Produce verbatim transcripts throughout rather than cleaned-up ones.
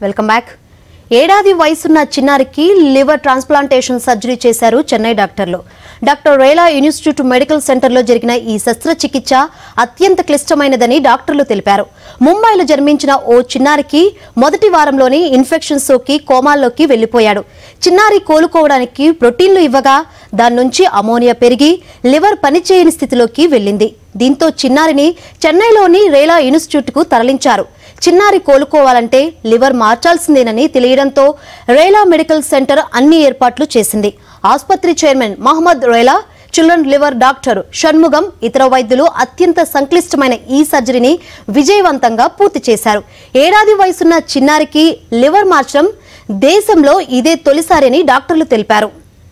Welcome back. ఏడాది వయసున్న చిన్నారికి లివర్ ట్రాన్స్ప్లాంటేషన్ సర్జరీ చేశారు చెన్నై డాక్టర్లు. డాక్టర్ రేలా ఇన్స్టిట్యూట్ మెడికల్ సెంటర్లో జరిగిన ఈ శస్త్రచికిత్స అత్యంత క్లిష్టమైనదని డాక్టర్లు తెలిపారు. ముంబైలో జన్మించిన ఓ చిన్నారికి మొదటి వారంలోనే ఇన్ఫెక్షన్ సోకి కోమాల్లోకి వెళ్లిపోయాడు. చిన్నారి కోలుకోవడానికి ప్రోటీన్లు ఇవ్వగా దాని నుంచి అమోనియా పెరిగి లివర్ పనిచేయని స్థితిలోకి వెళ్లింది. దీంతో చిన్నారిని చెన్నైలోని రేలా ఇన్స్టిట్యూట్కు తరలించారు. చిన్నారి కోలుకోవాలంటే లివర్ మార్చాల్సిందేనని తెలియడంతో రేలా మెడికల్ సెంటర్ అన్ని ఏర్పాట్లు చేసింది. ఆసుపత్రి chairman Mohammed Rela, children liver doctor Shanmugam, ఇతర వైద్యులు అత్యంత సంక్లిష్టమైన ఈ సర్జరీని విజయవంతంగా పూర్తి చేశారు. ఏడాది వయసున్న చిన్నారికి లివర్ మార్చడం దేశంలో ఇదే తొలిసారి అని డాక్టర్లు తెలిపారు.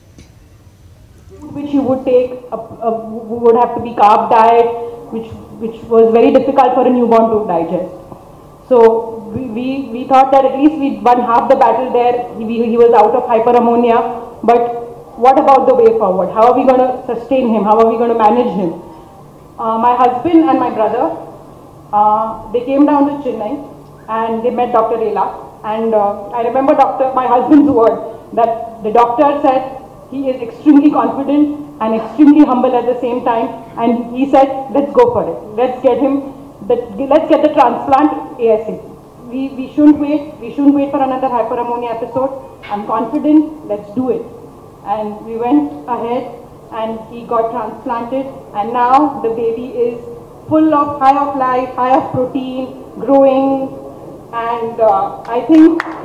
Which you would take a, a, would have to be carb diet, which which was very difficult for a newborn to digest. So we we, we thought that at least we won half the battle there. He, he was out of hyperammonia, but what about the way forward? How are we going to sustain him? How are we going to manage him? Uh, my husband and my brother, uh, they came down to Chennai and they met Doctor Ela. And uh, I remember Doctor my husband's word that the doctor said. He is extremely confident and extremely humble at the same time, and he said, let's go for it. Let's get him, the, let's get the transplant ASAP. We, we shouldn't wait, we shouldn't wait for another hyperammonia episode. I'm confident, let's do it. And we went ahead and he got transplanted, and now the baby is full of high of life, high of protein, growing, and uh, I think